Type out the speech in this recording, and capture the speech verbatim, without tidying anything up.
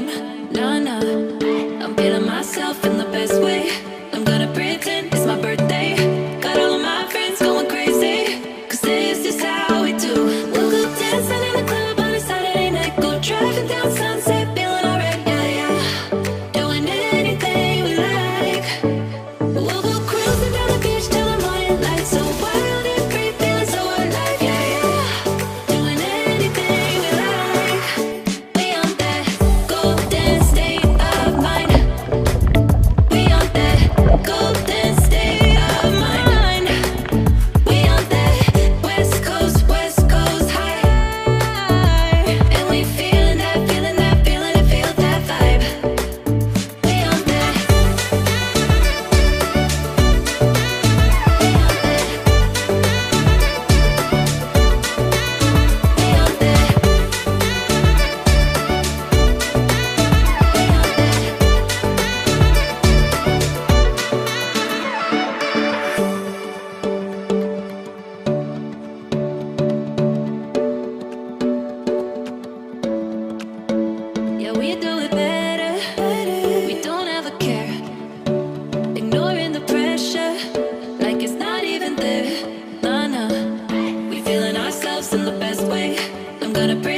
time. Nah, nah, I'm feeling myself in the best way. I'm gonna pretend it's my birthday. Got all of my friends going crazy, cause this is how we do. We'll go dancing in the club on a Saturday night. Go driving down Sunset, feeling alright, yeah, yeah. Doing anything we like. We'll go cruising down the beach till the morning light. So wild and free, feeling so alive, yeah, yeah. Doing anything we like. We on that golden state of mind. We on that golden state of mind. We on that West Coast, West Coast high. And we feeling that, feeling that, feeling it, feel that vibe. We on that. We on that. We on that. Yeah, we do it better. We don't ever care. Ignoring the pressure, like it's not even there. Nah, nah. We feeling ourselves in the best way. I'm gonna breathe.